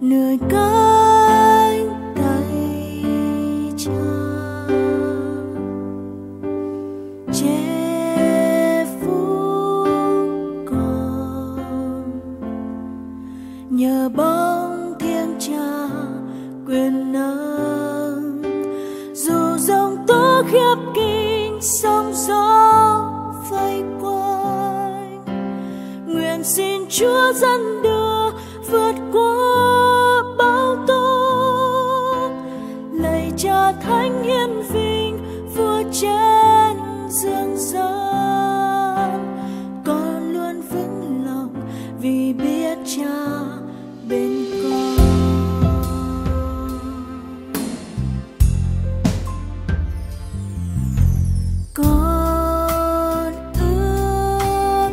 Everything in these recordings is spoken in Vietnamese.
nơi cánh tay cha che phủ còn nhờ bóng thiêng cha quyền nâng dù dòng tố khiếp kinh sóng gió vây quanh nguyện xin Chúa dẫn đưa vượt qua bão tố lạy Cha thánh hiển vinh vua trên dương gian con luôn vững lòng vì biết Cha bên con. Con ước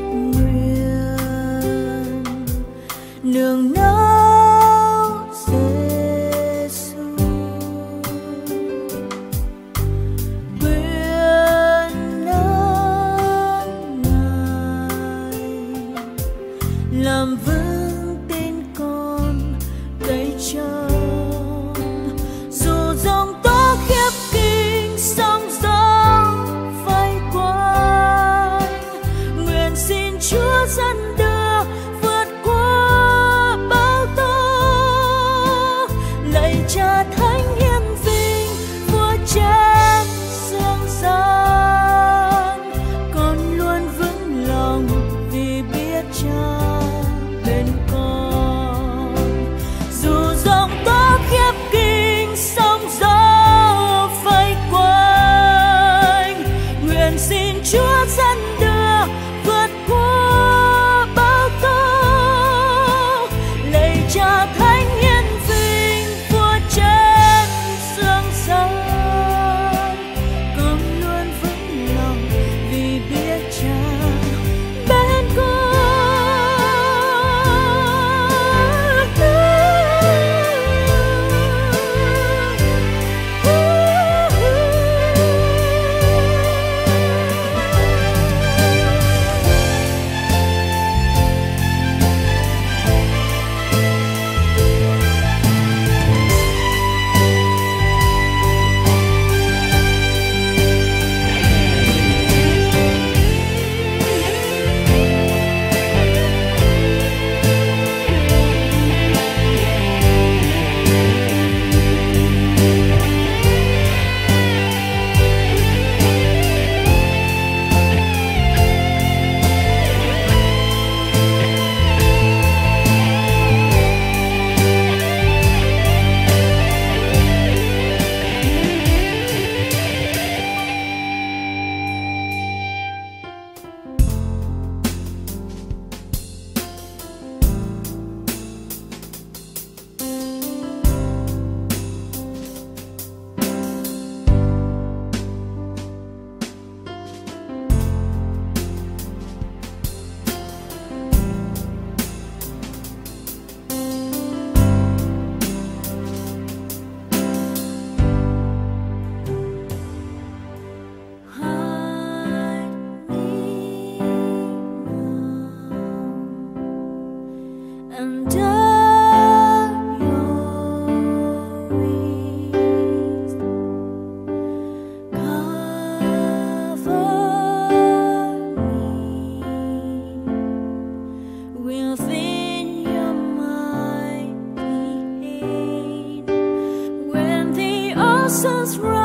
nguyện nương náu Giêsu quyền nâng Ngài làm vững tin con cây trồng dù dòng tố khiếp kinh sóng gió vây quanh nguyện xin Chúa dẫn đưa vượt qua bão tố lạy Cha thánh hiển vinh vua trên dương gian con luôn vững lòng vì biết Cha bên con dù dòng tố khiếp kinh sóng gió vây quanh nguyện xin Chúa dẫn đưa vượt qua bão tố lạy Cha thánh hiển vinh vua trên dương gian con luôn vững lòng vì biết Cha bên con. Within your mighty hand, when the oceans rise.